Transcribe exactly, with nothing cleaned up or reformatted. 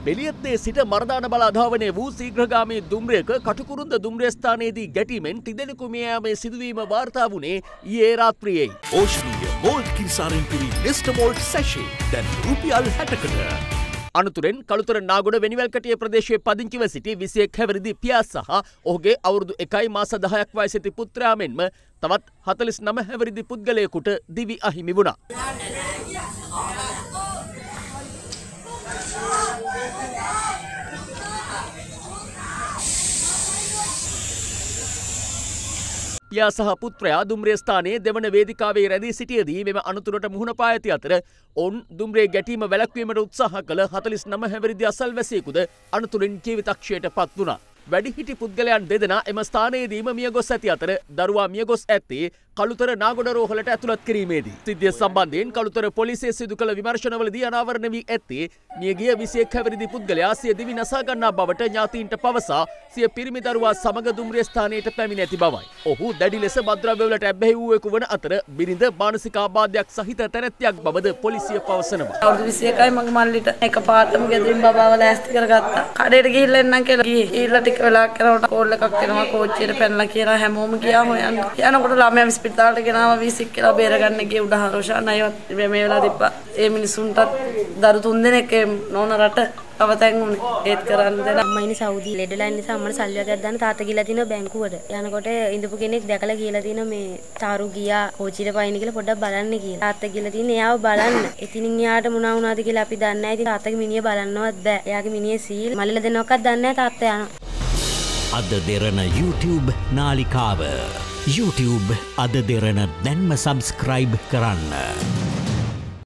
බෙලියත්තේ සිට මරදාන බල අධාවනය වූ ශීඝ්‍රගාමී දුම්රියක කටුකුරුන්ද දුම්රිය ස්ථානයේදී ගැටීමෙන් තිදෙනෙකු මිය යාමේ සිදුවීම වාර්තා වුණේ ඊයේ රාත්‍රියේයි. ඕෂ්ණීය මෝල්ට් කිරිසාරෙන් පිරි නෙස්ට් මෝල්ට් සැෂේ දැන් රුපියල් හැටකට. අනතුරෙන් කළුතර නාගොඩ වෙනිවැල්කටිය ප්‍රදේශයේ පදිංචිව සිටි විසිඑක් හැවිරිදි පියා සහ ඔහුගේ අවුරුදු එකයි මාස දහයක් වයසැති පුත්‍රයා මෙන්ම තවත් හතළිස් නව හැවිරිදි පුද්ගලයෙකුට දිවි අහිමි වුණා. පියා සහ පුත්‍රයා දුම්රිය ස්ථානයේ දෙවන වේදිකාවේ රැඳී සිටියේදී මෙම අනතුරට මුහුණ පා ඇති අතර ඔවුන් දුම්රිය ගැටීම වැළැක්වීමට උත්සාහ කළ හතළිස් නව හැවිරිදි අසල්වැසියෙකුද අනතුරින් ජීවිතක්ෂයට පත් වුණා. වැඩිහිටි පුද්ගලයන් දෙදෙනා එම ස්ථානයේදීම මියගොස් ඇති අතර දරුවා මියගොස් ඇත්තේ කළුතර නාගොඩ රෝහලට ඇතුළත් කිරීමේදී. සිද්ධිය සම්බන්ධයෙන් කළුතර පොලිසිය සිදු කළ විමර්ශනවලදී අනාවරණ වී ඇත්තේ මියගිය විසිඑක් හැවිරිදි පුද්ගලයා සිය දිවි නසා ගන්නා බවට ඥාතීන්ට පවසා සිය පිරිමි දරුවා සමග දුම්රිය ස්ථානයට පැමිණ ඇති බවයි. ඔහු දැඩි ලෙස මත්ද්‍රව්‍යවලට ඇබ්බැහි වූවෙකු වන අතර බිරිඳ මානසික ආබාධයක් සහිත තැනැත්තියක් බවද පොලිසිය පවසනවා. අවුරුදු විසි එකයි මගේ මල්ලිට එකපාරටම ගෙදරින් බබාව ලෑස්ති කරගත්තා. කඩේට ගිහිල්ලා එන්නම් කියලා ගියේ. ඊළඟ ටික වෙලාවක් යනකොට කෝල් එකක් එනවා කෝච්චියට පැනලා කියලා හැමෝම ගියා හොයන්න. යනකොට ළමයා ස්පිරිතාලට ගෙනාව විසික් කියලා බේරගන්න ගියේ උඩ හරෝෂාන් අයවත් මේ වෙලාව තිබ්බා. ඒ මිනිසුන්ටත් දරු තුන් දෙනෙක් නෝන රට අවතැන් උනේ. ඒත් කරන්න දෙන්න අම්මා ඉන්නේ සෞදි ලෙඩලා ඉන්න නිසා අම්මට සල්ලි වගේක් දාන්න තාත්තා ගිහලා තිනවා බැංකුවට. යනකොට ඉඳපු කෙනෙක් දැකලා කියලා තිනවා මේ තාරු ගියා කෝච්චියට පයින්න කියලා පොඩ්ඩක් බලන්න කියලා. තාත්තා ගිහලා තින්නේ එයාව බලන්න. ඉතින් එයාට මොනවා වුණාද කියලා අපි දන්නේ නැහැ. ඉතින් තාත්තගේ මිනිහ බලන්නවත් බෑ. එයාගේ මිනිහේ සීල් මල්ලිලා දෙනවක්වත් දන්නේ නැහැ තාත්තා යනවා. අද දෙරණ YouTube නාලිකාව YouTube අද දෙරණ දැන්ම සබස්ක්‍රයිබ් කරන්න.